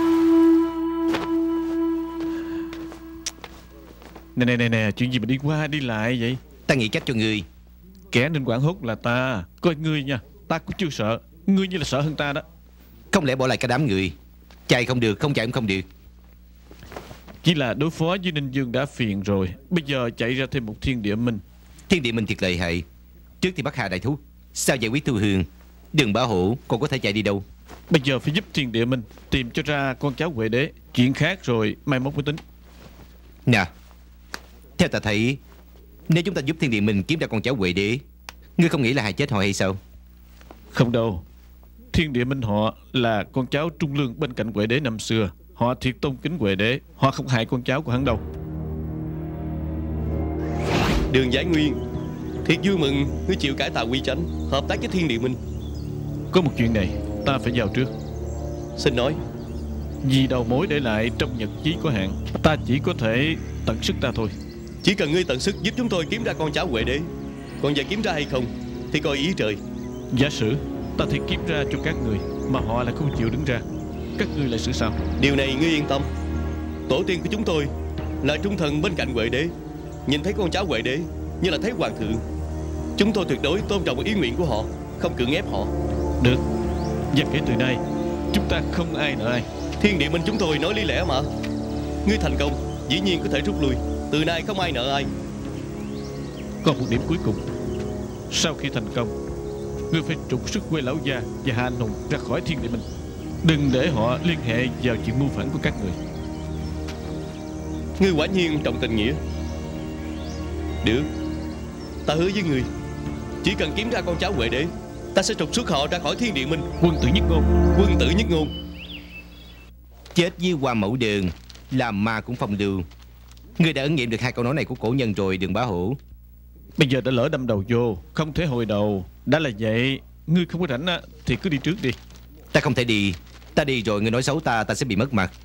Nè, chuyện gì mà đi qua đi lại vậy? Ta nghĩ cách cho ngươi. Kẻ nên quảng hốt là ta, coi ngươi nha, ta cũng chưa sợ, ngươi như là sợ hơn ta đó. Không lẽ bỏ lại cả đám người? Chạy không được, không chạy cũng không được. Chỉ là đối phó với Ninh Dương đã phiền rồi, bây giờ chạy ra thêm một Thiên Địa Minh. Thiên Địa Minh thiệt lợi hại. Trước thì bắt hạ đại thú, sao giải quyết Thu Hương? Đường Bá Hộ còn có thể chạy đi đâu? Bây giờ phải giúp Thiên Địa Minh tìm cho ra con cháu Huệ Đế. Chuyện khác rồi mai mốt mới tính. Nè, theo ta thấy, nếu chúng ta giúp Thiên Địa Minh kiếm ra con cháu Huệ Đế, ngươi không nghĩ là hại chết họ hay sao? Không đâu. Thiên Địa Minh họ là con cháu trung lương bên cạnh Huệ Đế năm xưa. Họ thiệt tôn kính Huệ Đế, họ không hại con cháu của hắn đâu. Đường Giải Nguyên, thiệt vui mừng ngươi chịu cải tà quy chánh, hợp tác với Thiên Địa Minh. Có một chuyện này ta phải vào trước. Xin nói. Vì đầu mối để lại trong nhật ký có hạn, ta chỉ có thể tận sức ta thôi. Chỉ cần ngươi tận sức giúp chúng tôi kiếm ra con cháu Huệ Đế, còn về kiếm ra hay không thì coi ý trời. Giả sử ta thì kiếm ra cho các người mà họ lại không chịu đứng ra, các ngươi lại xử sao? Điều này ngươi yên tâm, tổ tiên của chúng tôi là trung thần bên cạnh Huệ Đế, nhìn thấy con cháu Huệ Đế như là thấy hoàng thượng. Chúng tôi tuyệt đối tôn trọng ý nguyện của họ, không cưỡng ép họ. Được, và kể từ nay chúng ta không ai nợ ai. Thiên Địa Minh chúng tôi nói lý lẽ mà. Ngươi thành công dĩ nhiên có thể rút lui, từ nay không ai nợ ai. Còn một điểm cuối cùng, sau khi thành công, ngươi phải trục sức quê lão gia và Hạ Anh Hùng ra khỏi Thiên Địa Minh. Đừng để họ liên hệ vào chuyện mưu phản của các người. Ngươi quả nhiên trọng tình nghĩa. Được, ta hứa với ngươi, chỉ cần kiếm ra con cháu Huệ Đế, ta sẽ trục xuất họ ra khỏi Thiên Địa Minh. Quân tử nhất ngôn. Quân tử nhất ngôn. Chết với Hoa Mẫu Đường, làm ma cũng phong lưu. Ngươi đã ứng nghiệm được hai câu nói này của cổ nhân rồi, Đường Bá Hổ. Bây giờ đã lỡ đâm đầu vô, không thể hồi đầu. Đã là vậy, ngươi không có rảnh á thì cứ đi trước đi. Ta không thể đi. Ta đi rồi ngươi nói xấu ta, ta sẽ bị mất mặt.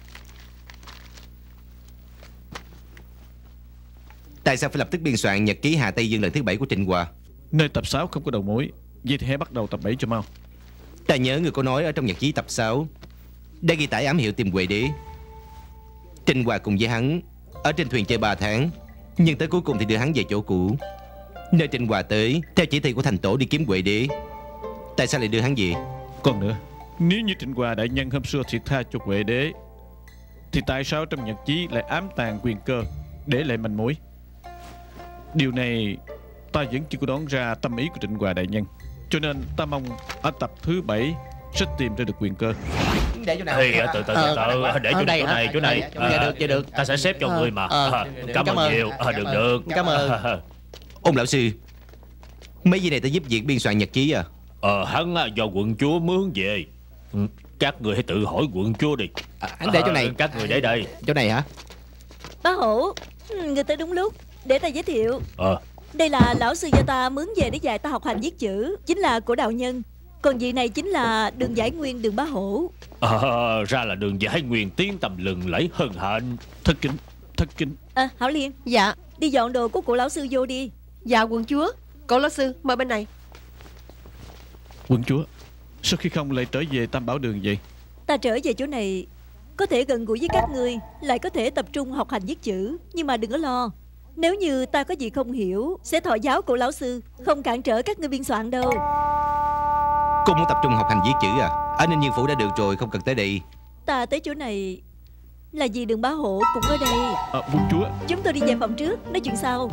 Tại sao phải lập tức biên soạn nhật ký Hạ Tây Dương lần thứ 7 của Trịnh Hòa? Nơi tập 6 không có đầu mối, vậy thì hãy bắt đầu tập 7 cho mau. Ta nhớ ngươi có nói ở trong nhật ký tập 6 đã ghi tải ám hiệu tìm Huệ Đế. Trịnh Hòa cùng với hắn ở trên thuyền chơi 3 tháng, nhưng tới cuối cùng thì đưa hắn về chỗ cũ. Nơi Trịnh Hòa tới theo chỉ thị của thành tổ đi kiếm Huệ Đế. Tại sao lại đưa hắn về? Còn nữa, nếu như Trịnh Hòa đại nhân hôm xưa thiệt tha cho Huệ Đế, thì tại sao trong nhật chí lại ám tàng Quyền Cơ để lại manh mối? Điều này ta vẫn chưa có đoán ra tâm ý của Trịnh Hòa đại nhân, cho nên ta mong ở tập thứ 7 sẽ tìm ra được Quyền Cơ. Để chỗ nào? Từ từ, để chỗ này. Dạ được. Ta sẽ xếp cho người mà. Cảm ơn nhiều. Được. Cảm ơn. Ông lão sư, mấy gì này ta giúp việc biên soạn nhật ký à? Hắn do quận chúa mướn về. Các người hãy tự hỏi quận chúa đi. Hắn để chỗ này. Các người để đây. Chỗ này hả? Bá Hổ, người tới đúng lúc. Để ta giới thiệu. Đây là lão sư do ta mướn về để dạy ta học hành viết chữ, chính là của đạo nhân. Còn vị này chính là Đường Giải Nguyên, Đường Bá Hổ. Ra là Đường Giải Nguyên tiếng tầm lừng lẫy hân hạnh. Thất kính. Hảo Liên. Dạ. Đi dọn đồ của cụ lão sư vô đi. Dạ quận chúa. Cậu lão sư mời bên này. Quận chúa, sao khi không lại trở về Tam Bảo Đường vậy? Ta trở về chỗ này có thể gần gũi với các ngươi, lại có thể tập trung học hành viết chữ. Nhưng mà đừng có lo, nếu như ta có gì không hiểu sẽ thọ giáo cụ lão sư, không cản trở các ngươi biên soạn đâu. Cô muốn tập trung học hành viết chữ à? Ở Ninh Nhiên Phủ đã được rồi, không cần tới đây. Ta tới chỗ này là vì Đường Bá Hổ cũng ở đây. Quận chúa, chúng tôi đi về phòng trước, nói chuyện sau.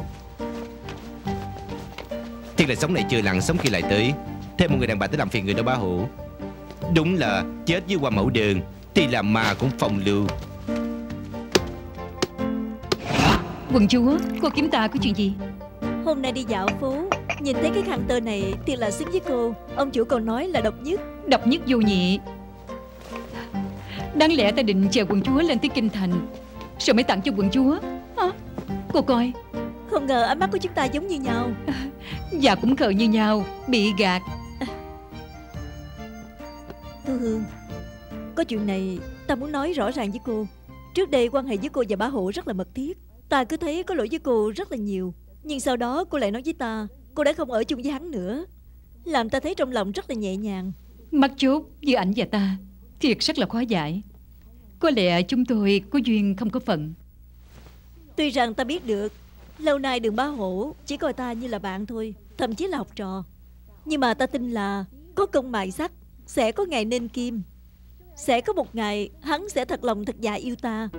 Thiệt là sống này chưa lặng, sống khi lại tới. Thêm một người đàn bà tới làm phiền người đó Bá Hổ. Đúng là chết với Hoa Mẫu Đường thì làm ma cũng phong lưu. Quận chúa, cô kiếm ta có chuyện gì? Hôm nay đi dạo phố, nhìn thấy cái khăn tơ này thì là xứng với cô. Ông chủ còn nói là độc nhất. Độc nhất vô nhị. Đáng lẽ ta định chờ quận chúa lên tới kinh thành rồi mới tặng cho quận chúa. Cô coi. Không Không ngờ ánh mắt của chúng ta giống như nhau. Và cũng khờ như nhau, bị gạt. Thu Hương, có chuyện này ta muốn nói rõ ràng với cô. Trước đây quan hệ với cô và bá Hộ rất là mật thiết. Ta cứ thấy có lỗi với cô rất là nhiều. Nhưng sau đó cô lại nói với ta cô đã không ở chung với hắn nữa, làm ta thấy trong lòng rất là nhẹ nhàng. Mắt chốt như ảnh và ta thiệt rất là khó giải. Có lẽ chúng tôi có duyên không có phận. Tuy rằng ta biết được lâu nay Đường Bá Hổ chỉ coi ta như là bạn thôi, thậm chí là học trò, nhưng mà ta tin là có công mài sắt sẽ có ngày nên kim. Sẽ có một ngày hắn sẽ thật lòng thật dạ yêu ta.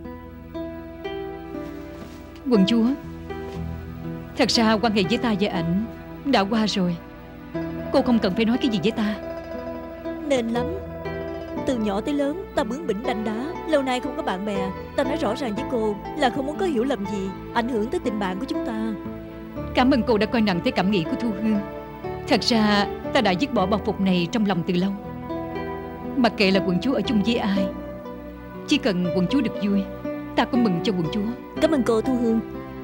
Quận chúa, thật ra quan hệ với ta và ảnh đã qua rồi. Cô không cần phải nói cái gì với ta. Nên lắm. Từ nhỏ tới lớn ta bướng bỉnh đanh đá, lâu nay không có bạn bè. Ta nói rõ ràng với cô là không muốn có hiểu lầm gì ảnh hưởng tới tình bạn của chúng ta. Cảm ơn cô đã coi nặng tới cảm nghĩ của Thu Hương. Thật ra ta đã dứt bỏ bao phục này trong lòng từ lâu. Mặc kệ là quận chúa ở chung với ai, chỉ cần quận chúa được vui, ta cũng mừng cho quận chúa. Cảm ơn cô Thu Hương.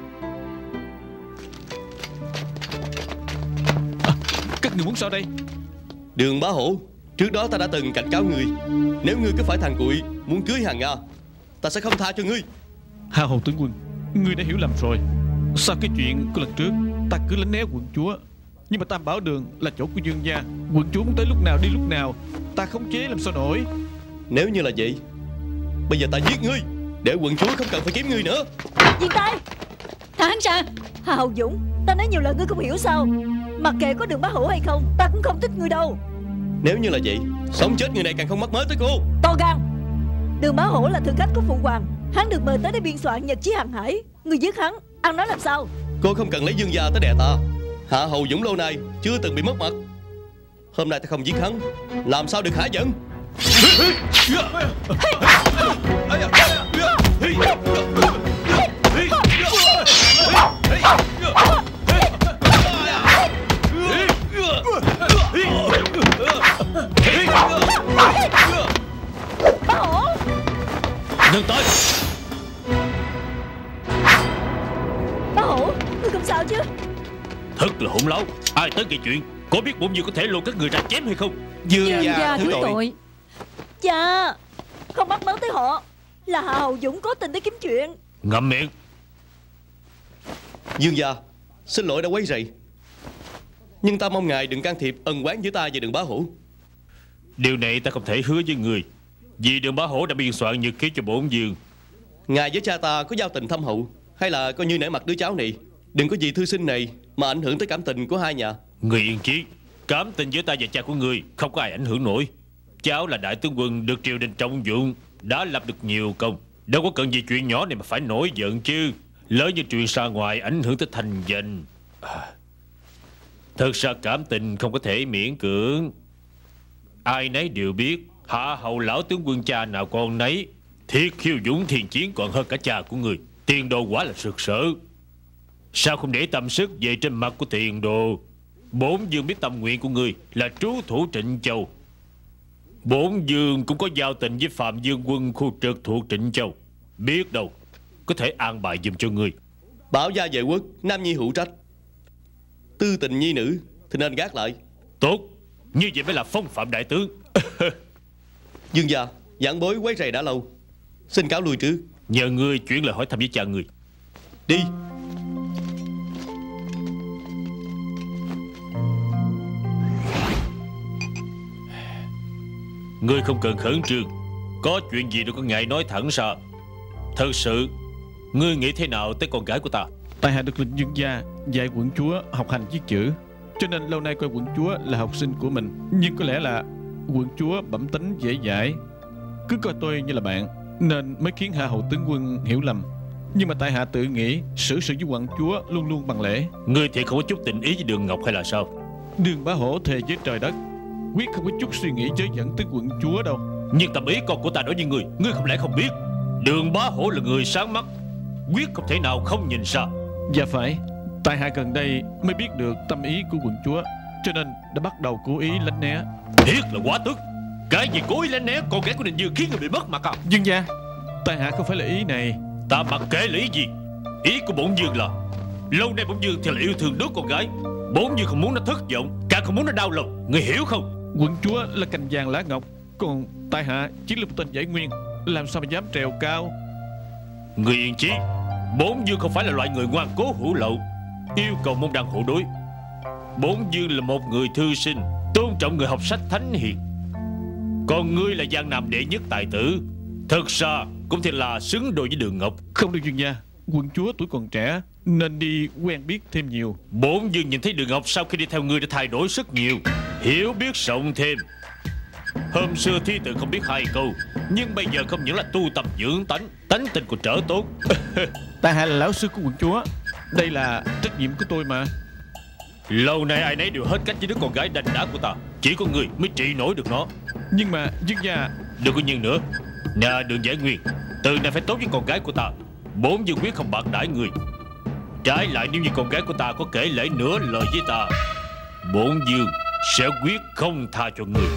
Các người muốn sao đây? Đường Bá Hổ, trước đó ta đã từng cảnh cáo ngươi, nếu ngươi cứ phải thằng cuội muốn cưới hàng Nga, ta sẽ không tha cho ngươi. Hà Hồ tướng quân, ngươi đã hiểu lầm rồi. Sau cái chuyện của lần trước, ta cứ lánh né quận chúa, nhưng mà Tam Bảo Đường là chỗ của Dương gia. Quận chúa muốn tới lúc nào đi lúc nào, ta khống chế làm sao nổi. Nếu như là vậy, bây giờ ta giết ngươi, để quận chúa không cần phải kiếm ngươi nữa. Dừng tay, thả hắn ra. Hà Hậu Dũng, ta nói nhiều lần ngươi không hiểu sao? Mặc kệ có Đường Bá Hổ hay không, ta cũng không thích ngươi đâu. Nếu như là vậy, sống chết người này càng không mắc mớ tới cô. To gan. Đường Bá Hổ là thượng khách của phụ hoàng, hắn được mời tới để biên soạn nhật chí hàng hải. Ngươi giết hắn, ăn nói làm sao? Cô không cần lấy Dương gia tới đè ta. Hạ Hầu Dũng lâu nay chưa từng bị mất mặt. Hôm nay ta không giết hắn, làm sao được hả giận? Bá Hổ, đừng tới. Bá Hổ, ngươi không sao chứ? Thật là hỗn láo. Ai tới gây chuyện, có biết bổn vương có thể lôi các người ra chém hay không? Dương gia thứ tội. Cha, không bắt mớ tới họ. Là Hạ Hầu Dũng có tình tới kiếm chuyện. Ngậm miệng. Dương gia, xin lỗi đã quấy rầy, nhưng ta mong ngài đừng can thiệp ân oán giữa ta và Đường Bá Hổ. Điều này ta không thể hứa với người, vì Đường Bá Hổ đã biên soạn nhật ký cho bổn vương. Ngài với cha ta có giao tình thâm hậu, hay là coi như nể mặt đứa cháu này. Đừng có vì thư sinh này mà ảnh hưởng tới cảm tình của hai nhà. Người yên chí, cảm tình giữa ta và cha của người không có ai ảnh hưởng nổi. Cháu là đại tướng quân được triều đình trọng dụng, đã lập được nhiều công, đâu có cần gì chuyện nhỏ này mà phải nổi giận chứ. Lỡ như truyền ra ngoài ảnh hưởng tới thành danh. Thật ra cảm tình không có thể miễn cưỡng. Ai nấy đều biết Hạ Hầu lão tướng quân cha nào con nấy, thiết khiêu dũng thiền chiến còn hơn cả cha của người. Tiền đồ quá là sực sỡ. Sao không để tâm sức về trên mặt của tiền đồ? Bổn vương biết tâm nguyện của người là trú thủ Trịnh Châu. Bổn vương cũng có giao tình với Phạm Dương quân khu trực thuộc Trịnh Châu, biết đâu có thể an bài giùm cho người. Bảo gia vệ quốc, nam nhi hữu trách, tư tình nhi nữ thì nên gác lại. Tốt, như vậy mới là phong phạm đại tướng. Dương gia, giảng bối quấy rầy đã lâu, xin cáo lui trước. Nhờ ngươi chuyển lời hỏi thăm với cha người. Đi. Ngươi không cần khẩn trương, có chuyện gì đâu có ngại nói thẳng ra. Thật sự, ngươi nghĩ thế nào tới con gái của ta? Tại hạ được lệnh Dương gia dạy quận chúa học hành viết chữ, cho nên lâu nay coi quận chúa là học sinh của mình. Nhưng có lẽ là quận chúa bẩm tính dễ dãi, cứ coi tôi như là bạn, nên mới khiến Hạ Hầu tướng quân hiểu lầm. Nhưng mà tại hạ tự nghĩ xử sự với quận chúa luôn luôn bằng lễ. Ngươi thì không có chút tình ý với Đường Ngọc hay là sao? Đường Bá Hổ thề với trời đất, quyết không có chút suy nghĩ chớ dẫn tới quận chúa đâu. Nhưng tâm ý con của ta đối với ngươi, ngươi không lẽ không biết? Đường Bá Hổ là người sáng mắt, quyết không thể nào không nhìn ra. Dạ phải, tại hạ gần đây mới biết được tâm ý của quận chúa, cho nên đã bắt đầu cố ý lánh né. Thiệt là quá tức. Cái gì cố ý lánh né con gái của Ninh Dương khiến người bị mất mặt à? Dương gia, tại hạ không phải là ý này. Ta mặc kệ là ý gì. Ý của bổn vương là Lâu nay bổn dương thì là yêu thương đứa con gái. Bổn dương không muốn nó thất vọng, càng không muốn nó đau lòng. Người hiểu không? Quận chúa là cành vàng lá ngọc, còn tại hạ chỉ là một tên giải nguyên, làm sao mà dám trèo cao. Người yên chí, bổn dương không phải là loại người ngoan cố hữu lậu, yêu cầu môn đăng hộ đối. Bổn dương là một người thư sinh, tôn trọng người học sách thánh hiền. Còn ngươi là giang nam đệ nhất tài tử, thật ra cũng thì là xứng đôi với Đường Ngọc. Không được Dương gia, quận chúa tuổi còn trẻ nên đi quen biết thêm nhiều. Bổn dương nhìn thấy Đường Ngọc sau khi đi theo ngươi đã thay đổi rất nhiều, hiểu biết rộng thêm. Hôm xưa thi tự không biết 2 câu, nhưng bây giờ không những là tu tập dưỡng tánh, tánh tình còn trở tốt. Tại hạ là lão sư của quận chúa, đây là trách nhiệm của tôi mà. Lâu nay ai nấy đều hết cách với đứa con gái đành đá của ta, chỉ có người mới trị nổi được nó. Nhưng mà Dương gia... Đừng có nhưng nữa. Nhà Đường Giải Nguyên, từ nay phải tốt với con gái của ta. Bổn dương quyết không bạc đãi người. Trái lại nếu như con gái của ta có kể lể nửa lời với ta, bổn dương sẽ quyết không tha cho người.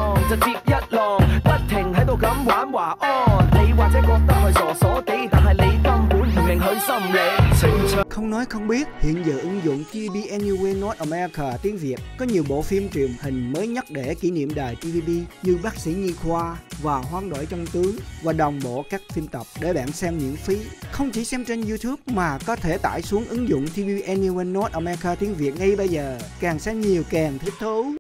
Không nói không biết, hiện giờ ứng dụng TVB Anywhere North America tiếng Việt có nhiều bộ phim truyền hình mới nhất để kỷ niệm đài TVB như Bác sĩ Nhi Khoa và Hoán đổi trong tướng, và đồng bộ các phim tập để bạn xem miễn phí. Không chỉ xem trên YouTube mà có thể tải xuống ứng dụng TVB Anywhere North America tiếng Việt ngay bây giờ. Càng xem nhiều càng thích thú.